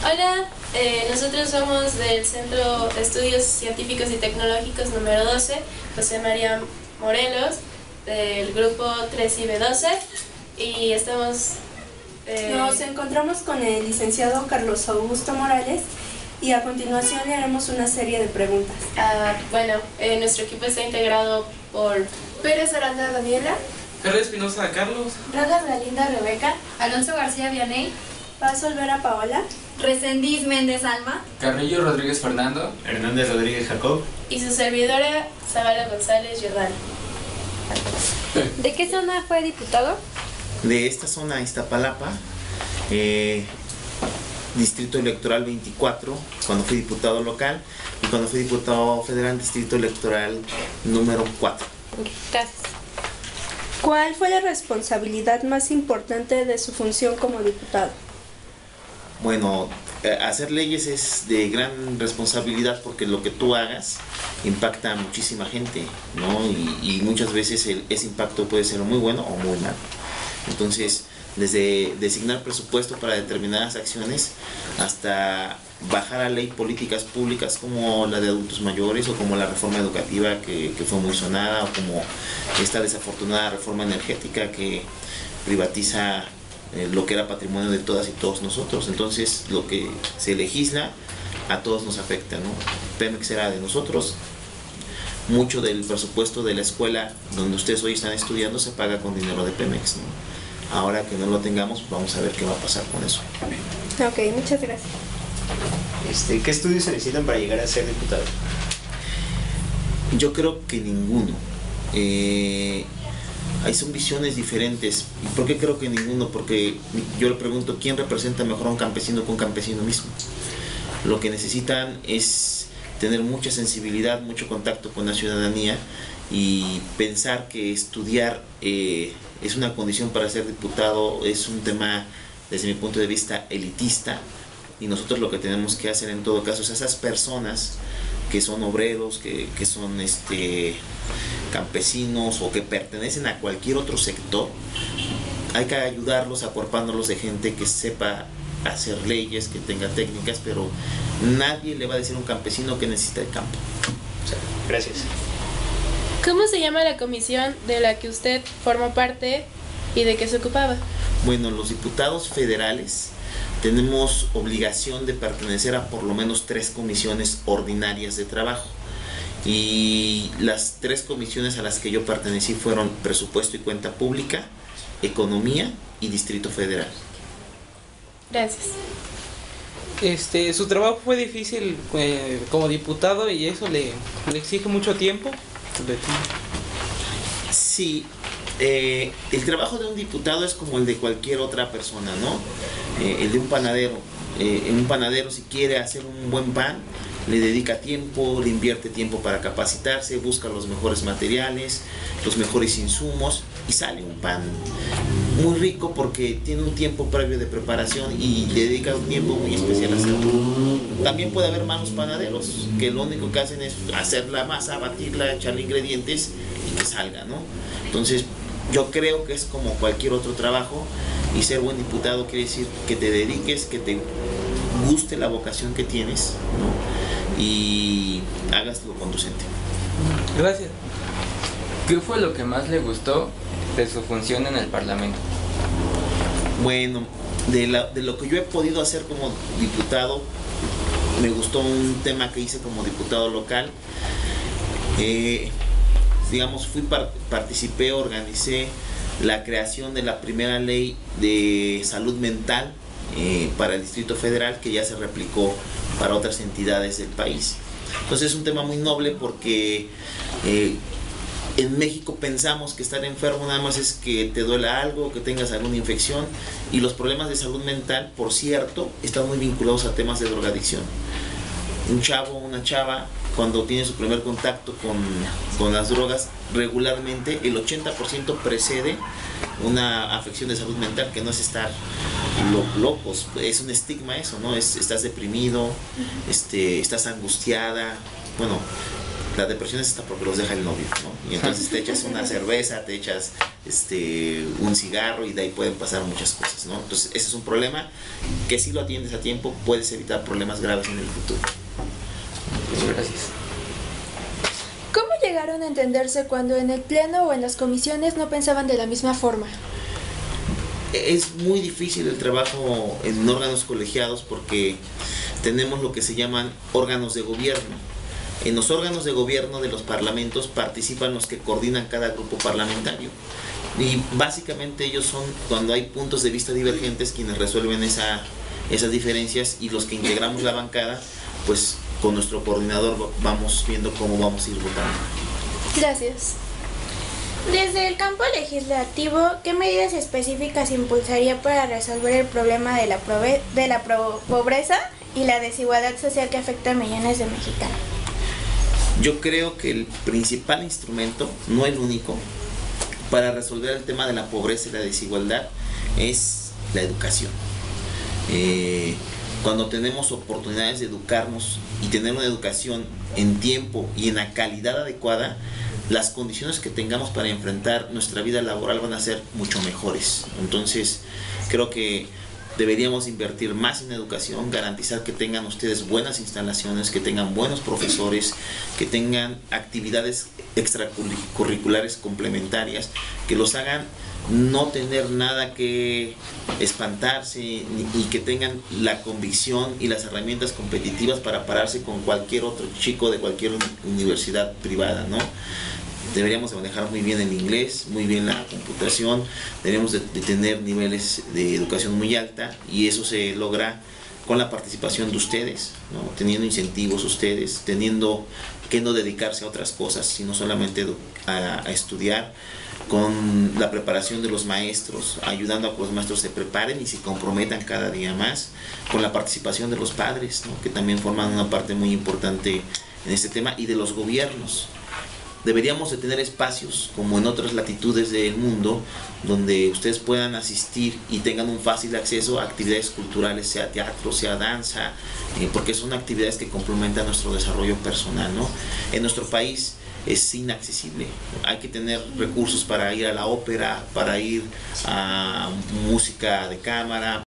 Hola, nosotros somos del Centro de Estudios Científicos y Tecnológicos número 12, José María Morelos, del grupo 3IB12, y estamos... Nos encontramos con el licenciado Carlos Augusto Morales y a continuación le haremos una serie de preguntas. Nuestro equipo está integrado por Pérez Aranda Daniela, Herrera Espinosa Carlos, Rodas Galinda Rebeca, Alonso García Vianey, Paz Olvera Paola, Resendiz Méndez Alma, Carrillo Rodríguez Fernando, Hernández Rodríguez Jacob y su servidora Zavala González Jordán. ¿De qué zona fue diputado? de esta zona Iztapalapa, Distrito Electoral 24, cuando fui diputado local, y cuando fui diputado federal, Distrito Electoral número 4. Gracias. ¿Cuál fue la responsabilidad más importante de su función como diputado? Bueno, hacer leyes es de gran responsabilidad porque lo que tú hagas impacta a muchísima gente, ¿no? Y muchas veces ese impacto puede ser muy bueno o muy malo. Entonces, desde designar presupuesto para determinadas acciones hasta bajar a ley políticas públicas como la de adultos mayores o como la reforma educativa que fue muy sonada, o como esta desafortunada reforma energética que privatiza lo que era patrimonio de todas y todos nosotros. Entonces, lo que se legisla a todos nos afecta, ¿no? Pemex era de nosotros. Mucho del presupuesto de la escuela donde ustedes hoy están estudiando se paga con dinero de Pemex, ¿no? Ahora que no lo tengamos, vamos a ver qué va a pasar con eso. Ok, muchas gracias. ¿Qué estudios se necesitan para llegar a ser diputado? Yo creo que ninguno. Ahí son visiones diferentes. ¿Y por qué creo que ninguno? Porque yo le pregunto, ¿quién representa mejor a un campesino que un campesino mismo? Lo que necesitan es tener mucha sensibilidad, mucho contacto con la ciudadanía y pensar que estudiar es una condición para ser diputado. Es un tema, desde mi punto de vista, elitista, y nosotros lo que tenemos que hacer en todo caso es a esas personas que son obreros, que son campesinos o que pertenecen a cualquier otro sector, hay que ayudarlos acuerpándolos de gente que sepa hacer leyes, que tenga técnicas, pero nadie le va a decir a un campesino que necesita el campo. Gracias. ¿Cómo se llama la comisión de la que usted formó parte y de qué se ocupaba? Bueno, los diputados federales tenemos obligación de pertenecer a por lo menos 3 comisiones ordinarias de trabajo. Y las 3 comisiones a las que yo pertenecí fueron Presupuesto y Cuenta Pública, Economía y Distrito Federal. Gracias. Su trabajo fue difícil como diputado y eso le exige mucho tiempo. Sí, el trabajo de un diputado es como el de cualquier otra persona, ¿no? El de un panadero. Un panadero, si quiere hacer un buen pan, le dedica tiempo, le invierte tiempo para capacitarse, busca los mejores materiales, los mejores insumos y sale un pan muy rico porque tiene un tiempo previo de preparación y le dedica un tiempo muy especial a hacerlo. También puede haber malos panaderos que lo único que hacen es hacer la masa, batirla, echarle ingredientes y que salga, ¿no? Entonces, yo creo que es como cualquier otro trabajo, y ser buen diputado quiere decir que te dediques, que te guste la vocación que tienes, ¿no? Y hagas lo conducente. Gracias. ¿Qué fue lo que más le gustó de su función en el Parlamento? Bueno, de lo que yo he podido hacer como diputado, me gustó un tema que hice como diputado local. Participé, organicé la creación de la primera ley de salud mental para el Distrito Federal, que ya se replicó para otras entidades del país. Entonces es un tema muy noble porque en México pensamos que estar enfermo nada más es que te duela algo, que tengas alguna infección, y los problemas de salud mental, por cierto, están muy vinculados a temas de drogadicción. Un chavo o una chava, cuando tiene su primer contacto con las drogas, regularmente el 80% precede una afección de salud mental, que no es estar locos, es un estigma eso, ¿no? Estás deprimido, estás angustiada. Bueno, la depresión es hasta porque los deja el novio, ¿no? Y entonces te echas una cerveza, te echas un cigarro y de ahí pueden pasar muchas cosas, ¿no? Entonces ese es un problema que si lo atiendes a tiempo puedes evitar problemas graves en el futuro. Muchas gracias. ¿Cómo llegaron a entenderse cuando en el pleno o en las comisiones no pensaban de la misma forma? Es muy difícil el trabajo en órganos colegiados porque tenemos lo que se llaman órganos de gobierno. En los órganos de gobierno de los parlamentos participan los que coordinan cada grupo parlamentario. Y básicamente ellos son, cuando hay puntos de vista divergentes, quienes resuelven esas diferencias, y los que integramos la bancada, pues con nuestro coordinador vamos viendo cómo vamos a ir votando. Gracias. Desde el campo legislativo, ¿qué medidas específicas impulsaría para resolver el problema de la pobreza y la desigualdad social que afecta a millones de mexicanos? Yo creo que el principal instrumento, no el único, para resolver el tema de la pobreza y la desigualdad es la educación. Cuando tenemos oportunidades de educarnos y tener una educación en tiempo y en la calidad adecuada, las condiciones que tengamos para enfrentar nuestra vida laboral van a ser mucho mejores. Entonces, creo que deberíamos invertir más en educación, garantizar que tengan ustedes buenas instalaciones, que tengan buenos profesores, que tengan actividades extracurriculares complementarias, que los hagan no tener nada que espantarse y que tengan la convicción y las herramientas competitivas para pararse con cualquier otro chico de cualquier universidad privada, ¿no? Deberíamos de manejar muy bien el inglés, muy bien la computación, deberíamos de tener niveles de educación muy alta, y eso se logra con la participación de ustedes, ¿no? Teniendo incentivos ustedes, teniendo que no dedicarse a otras cosas, sino solamente a estudiar, con la preparación de los maestros, ayudando a que los maestros se preparen y se comprometan cada día más, con la participación de los padres, ¿no? Que también forman una parte muy importante en este tema, y de los gobiernos. Deberíamos de tener espacios como en otras latitudes del mundo donde ustedes puedan asistir y tengan un fácil acceso a actividades culturales, sea teatro, sea danza, porque son actividades que complementan nuestro desarrollo personal, ¿no? En nuestro país es inaccesible. Hay que tener recursos para ir a la ópera, para ir a música de cámara,